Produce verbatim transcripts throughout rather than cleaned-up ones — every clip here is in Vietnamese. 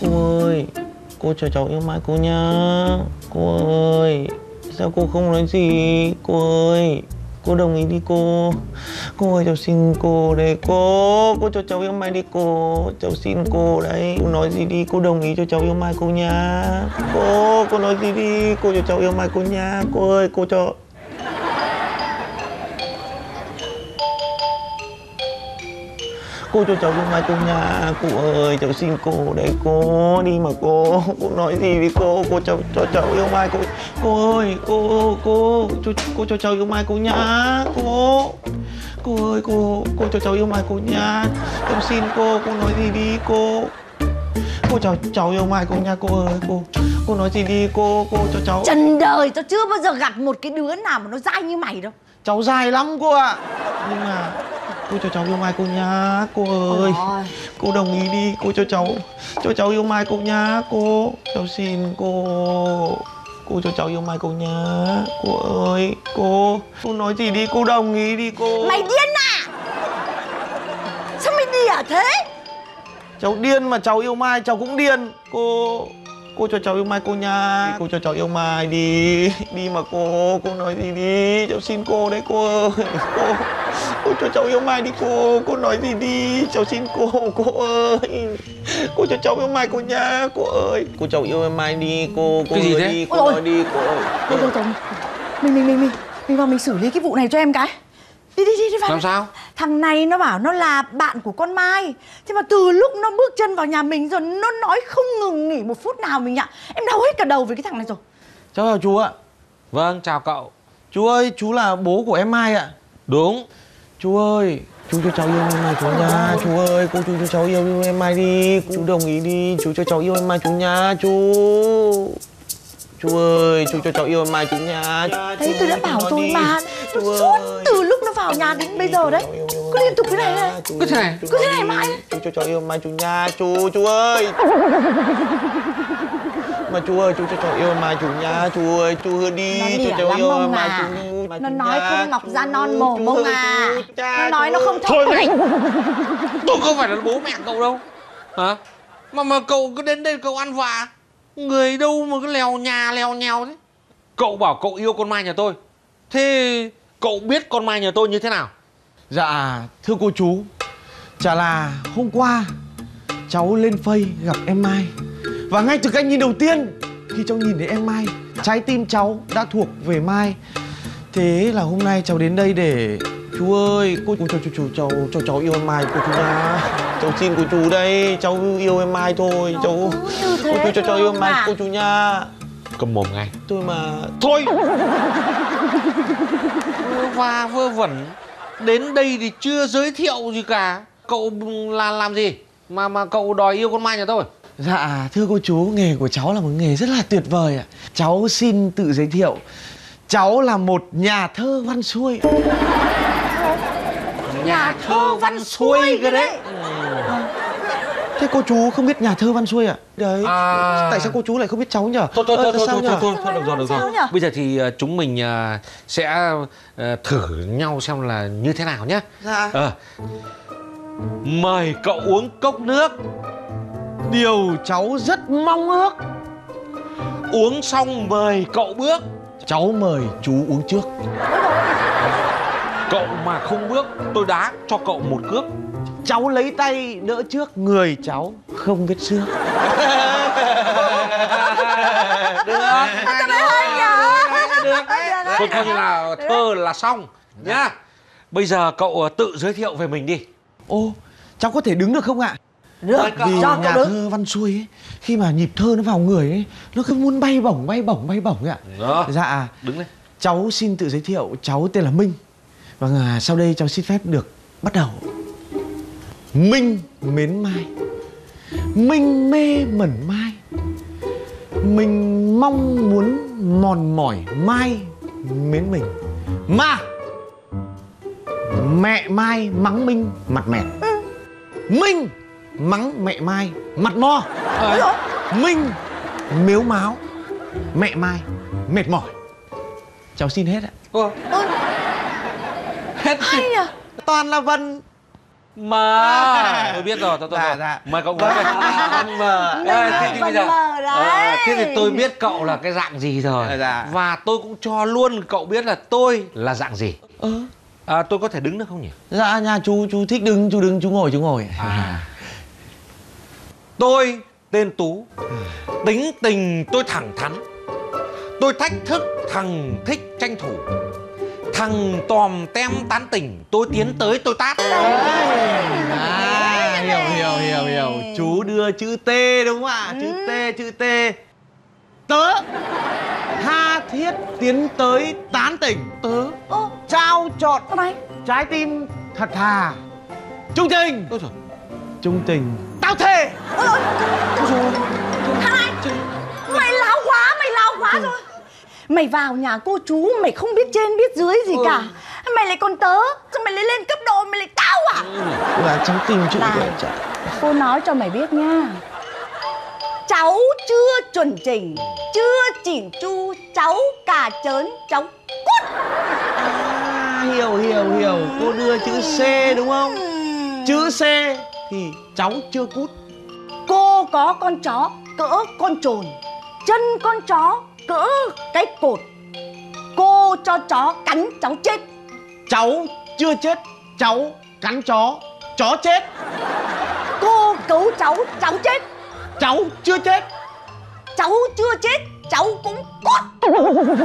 Cô ơi, cô cho cháu yêu Mai cô nhá. Cô ơi, sao cô không nói gì? Cô ơi, cô đồng ý đi cô. Cô ơi, cháu xin cô đấy cô. Cô cho cháu yêu Mai đi cô. Cháu xin cô đấy. Cô nói gì đi, cô đồng ý cho cháu yêu Mai cô nhá. Cô, cô nói gì đi, cô cho cháu yêu Mai cô nhá. Cô ơi, cô cho... Cô cho cháu yêu Mai cô nha. Cô ơi, cháu xin cô đấy cô. Đi mà cô. Cô nói gì với cô. Cô cho, cho cháu yêu Mai cô. Cô ơi, cô, cô cho, cô cho cháu yêu Mai cô nhá. Cô. Cô ơi, cô, cô cho cháu yêu Mai cô nhá. Cháu xin cô, cô nói gì đi cô. Cô cho cháu yêu Mai cô nha. Cô ơi, cô. Cô nói gì đi cô. Cô cho cháu... Trần đời tao chưa bao giờ gặp một cái đứa nào mà nó dai như mày đâu. Cháu dài lắm cô ạ. Nhưng mà cô cho cháu yêu Mai cô nhá. Cô ơi, ôi, cô đồng ý đi. Cô cho cháu cho cháu yêu Mai cô nhá. Cô, cháu xin cô. Cô cho cháu yêu Mai cô nhá. Cô ơi, cô. Cô nói gì đi, cô đồng ý đi cô. Mày điên à? Sao mày điên thế? Cháu điên mà cháu yêu Mai cháu cũng điên. Cô, cô cho cháu yêu Mai cô nha. Cô cho cháu yêu Mai đi. Đi mà cô. Cô nói gì đi. Cháu xin cô đấy cô ơi. Cô, cô cho cháu yêu Mai đi cô. Cô nói gì đi. Cháu xin cô. Cô ơi. Cô cho cháu yêu Mai cô nha. Cô ơi. Cô cháu yêu em Mai đi cô. Cô cái gì thế? đi. Cô nói đi cô ơi. Thôi thôi thôi. Mình mình mình mình mình vào mình xử lý cái vụ này cho em cái. Đi đi đi đi vào. Làm sao? Thằng này nó bảo nó là bạn của con Mai. Thế mà từ lúc nó bước chân vào nhà mình rồi nó nói không ngừng nghỉ một phút nào mình ạ. Em đau hết cả đầu với cái thằng này rồi. Cháu chào chú ạ. Vâng, chào cậu. Chú ơi, chú là bố của em Mai ạ. Đúng. Chú ơi, chú cho cháu yêu em Mai chú nha. Chú ơi, cô chú cho cháu yêu, yêu em Mai đi. Chú đồng ý đi. Chú cho cháu yêu em Mai chú nha. Chú. Chú ơi, chú cho cháu yêu em Mai chú nha. Đấy, tôi đã bảo rồi mà. Nó suốt từ lúc nó vào nhà đến bây giờ đấy. Cứ liên tục cái này này. Cứ thế này. Cứ thế này mãi. Chú cho cháu yêu em Mai chú nha. Chú, chú ơi. Mà chú ơi, chú cho cháu yêu em Mai chú nha. Chú ơi, chú hứa đi. Chú cho cháu yêu em Mai chú. Nó nói không mọc ra non mồm mông à. Nó nói nó không thôi mày. Tôi không phải là bố mẹ cậu đâu. Hả? Mà mà cậu cứ đến đây cậu ăn vạ. Người đâu mà cứ lèo nhà lèo nhèo thế. Cậu bảo cậu yêu con Mai nhà tôi. Thế cậu biết con Mai nhà tôi như thế nào? Dạ, thưa cô chú, chả là hôm qua cháu lên Face gặp em Mai. Và ngay từ cái nhìn đầu tiên, khi cháu nhìn thấy em Mai, trái tim cháu đã thuộc về Mai. Thế là hôm nay cháu đến đây để... Chú ơi, cô, cô cho chú, chú cháu cho cháu yêu em Mai cô chú nha. Cháu xin cô chú đây, cháu yêu em Mai thôi. Cháu cô chú cho cháu yêu em Mai cô chú nha. Cầm mồm ngay. Tôi mà... Thôi. Vơ va vơ vẩn. Đến đây thì chưa giới thiệu gì cả. Cậu là làm gì mà mà cậu đòi yêu con Mai nhà tôi? Dạ, thưa cô chú, nghề của cháu là một nghề rất là tuyệt vời ạ. Cháu xin tự giới thiệu. Cháu là một nhà thơ văn xuôi. Nhà thơ văn xuôi cái đấy. Thế cô chú không biết nhà thơ văn xuôi à? Đấy, à... tại sao cô chú lại không biết cháu nhỉ? Thôi thôi thôi ờ, thôi thôi, thôi, thôi, thôi được rồi được rồi. Bây giờ thì uh, chúng mình uh, sẽ uh, thử nhau xem là như thế nào nhé. Dạ. Ờ. Mời cậu uống cốc nước. Điều cháu rất mong ước. Uống xong mời cậu bước. Cháu mời chú uống trước. Cậu mà không bước tôi đá cho cậu một cước. Cháu lấy tay đỡ trước người cháu không vết xước. Được. Được. Thôi coi như là thơ là xong nhá. Bây giờ cậu tự giới thiệu về mình đi. Ô, cháu có thể đứng được không ạ? Được. Vì nhà thơ văn xuôi ấy, khi mà nhịp thơ nó vào người ấy, nó cứ muốn bay bổng bay bổng bay bổng ấy ạ. Đó. Dạ. Đứng lên. Cháu xin tự giới thiệu, cháu tên là Minh. Vâng, à, sau đây cháu xin phép được bắt đầu. Minh mến Mai, Minh mê mẩn Mai, mình mong muốn mòn mỏi Mai mến mình. Mà mẹ Mai mắng Minh mặt mẹt, Minh mắng mẹ Mai mặt mo. À. Minh mếu máo, mẹ Mai mệt mỏi. Cháu xin hết ạ. Ờ. Ôi. Hết. Hay à? Toàn là vần. Mờ. Tôi biết rồi, tôi tôi Dạ, rồi. dạ. Mời cậu ngồi đây. Anh mờ. Ê, thế thì bây giờ Mờ đấy. ờ, thế thì tôi biết cậu là cái dạng gì rồi. Dạ. Và tôi cũng cho luôn cậu biết là tôi là dạng gì. Ờ. À, tôi có thể đứng được không nhỉ? Dạ nhà chú chú thích đứng chú đứng chú ngồi chú ngồi. À. Tôi tên Tú. Tính tình tôi thẳng thắn. Tôi thách thức thằng thích tranh thủ. Thằng tòm tem tán tỉnh. Tôi tiến tới tôi tát. À, hiểu hiểu hiểu hiểu. Chú đưa chữ T đúng không ạ? Chữ T chữ T. Tớ tha thiết tiến tới tán tỉnh. Tớ Ô, trao chọn sao mày? trái tim thật thà trung tình. Ôi trời. Trung tình tao thề. Ôi ôi, thằng này, mày láo quá, mày láo quá rồi. Mày vào nhà cô chú, mày không biết trên biết dưới gì Ừ. cả. Mày lại còn tớ, sao mày lại lên cấp độ, mày lại cao à? Là trong tình chữ Này, của cháu. cô nói cho mày biết nha. Cháu chưa chuẩn chỉnh, chưa chỉn chu, cháu cà chớn, cháu cút. À, hiểu hiểu hiểu. Cô đưa chữ C đúng không? Chữ C thì cháu chưa cút. Cô có con chó cỡ con trồn, chân con chó cỡ cái cột. Cô cho chó cắn cháu chết. Cháu chưa chết, cháu cắn chó, chó chết. Cô cứu cháu, cháu chết. Cháu chưa chết. Cháu chưa chết, cháu cũng cút.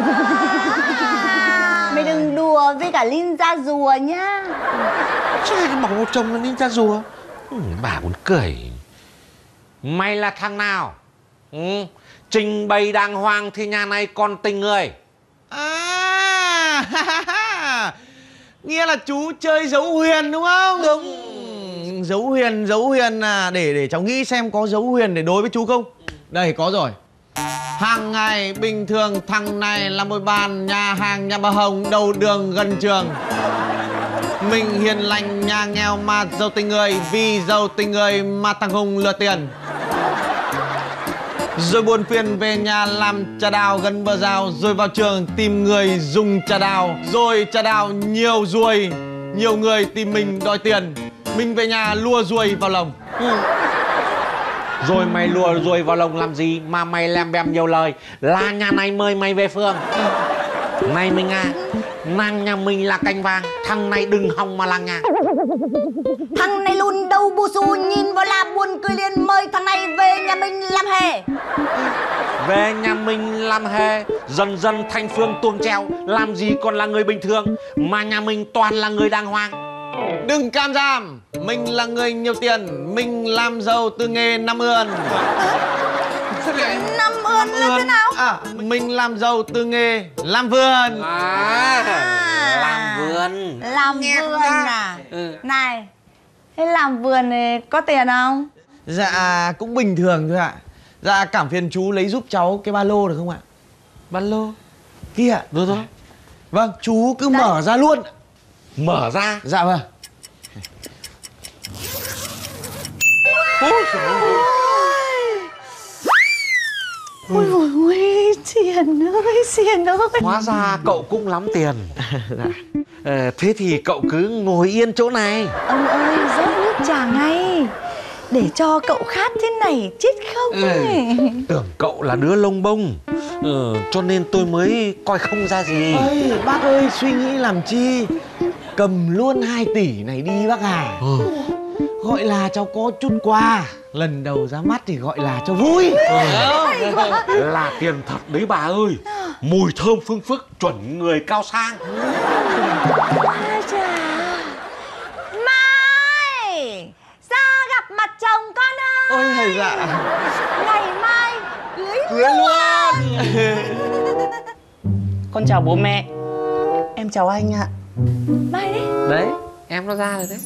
Mày đừng đùa với cả ninja rùa nhá. Sao lại bảo một chồng là ninja rùa? Ừ, bà muốn cười. Mày là thằng nào? Ừ. Trình bày đàng hoàng thì nhà này còn tình người. À, nghĩa là chú chơi dấu huyền đúng không? Đúng. Dấu huyền, dấu huyền à, để để cháu nghĩ xem có dấu huyền để đối với chú không? Đây có rồi. Hàng ngày bình thường thằng này là một bàn nhà hàng nhà bà Hồng đầu đường gần trường. Mình hiền lành nhà nghèo mà giàu tình người, vì giàu tình người mà thằng Hùng lừa tiền. Rồi buồn phiền về nhà làm trà đào gần bờ rào. Rồi vào trường tìm người dùng trà đào. Rồi trà đào nhiều ruồi, nhiều người tìm mình đòi tiền. Mình về nhà lua ruồi vào lồng. Ừ. Rồi mày lùa ruồi vào lồng làm gì mà mày lem bem nhiều lời? Là nhà này mời mày về phường. Này mình à, nàng nhà mình là cành vàng, thằng này đừng hòng mà làng nhàng. Thằng này lùn đầu bù xù, nhìn vào là buồn cười liền. Mời thằng này về nhà mình làm hề. Về nhà mình làm hề, dần dần thành phương tuồng treo. Làm gì còn là người bình thường, mà nhà mình toàn là người đàng hoàng. Đừng cam giảm, mình là người nhiều tiền. Mình làm giàu từ nghề năm ươn. Năm ươn là thế nào? À, mình làm giàu từ nghề làm vườn. À, làm vườn. Làm Nghe vườn ra. à? Ừ. Này, thế làm vườn này có tiền không? Dạ cũng bình thường thôi ạ. Dạ cảm phiền chú lấy giúp cháu cái ba lô được không ạ? Ba lô. Kia. Được rồi. Vâng, chú cứ Đây. mở ra luôn. Mở ra. Dạ vâng. Ôi trời ơi. Ôi ôi ôi, Xiền ơi, Xiền ơi. Hóa ra cậu cũng lắm tiền. Dạ. Ờ, thế thì cậu cứ ngồi yên chỗ này. Ông ơi, rót nước trà ngay. Để cho cậu khát thế này chết không Ừ. ấy. Tưởng cậu là đứa lông bông, ờ, cho nên tôi mới coi không ra gì. Ơi, bác ơi, suy nghĩ làm chi. Cầm luôn hai tỷ này đi bác à. Ừ. Gọi là cháu có chút quà. Lần đầu ra mắt thì gọi là cho vui. Là tiền thật đấy bà ơi. Mùi thơm phương phức chuẩn người cao sang. À, chà. Mai, ra gặp mặt chồng con ơi. Ôi thầy dạ. Ngày mai cưới Cưới luôn. Con chào bố mẹ. Em chào anh ạ. Mai đấy. Đấy, em nó ra rồi đấy.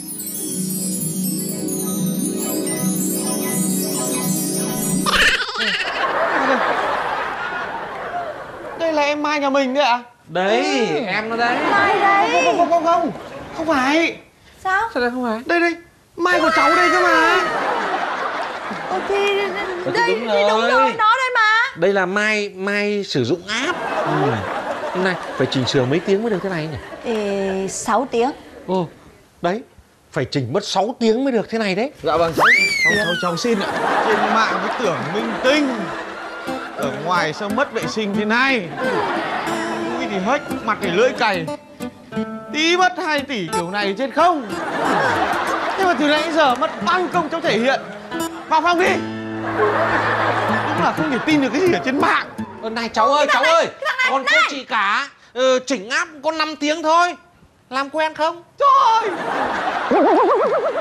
Đây là em Mai nhà mình đấy ạ. Đấy, em nó đấy. Mai đấy. Không không không không. Không phải. Sao? Sao đây không phải? Đây đây. Mai của cháu đây cơ mà. Ờ, thì thì đây đúng thì đúng rồi. rồi, nó đây mà. Đây là Mai, Mai sử dụng app. Ừ. Này, phải chỉnh sửa mấy tiếng mới được thế này nhỉ? Ê, sáu tiếng. Ồ, đấy. phải chỉnh mất sáu tiếng mới được thế này đấy. Dạ vâng cháu cháu, cháu, cháu xin ạ. Trên mạng cứ tưởng minh tinh, ở ngoài sao mất vệ sinh thế này. Mũi thì hếch, mặt thì lưỡi cày, tí mất hai tỷ kiểu này trên không. Nhưng mà từ nãy đến giờ mất bao nhiêu công cháu thể hiện. Vào phòng đi. Đúng là không thể tin được cái gì ở trên mạng. Ờ, này cháu ơi, cháu này, ơi, cái thằng này, còn thằng cô này. chị cả ờ, chỉnh app có năm tiếng thôi. Làm quen không? Trời ơi.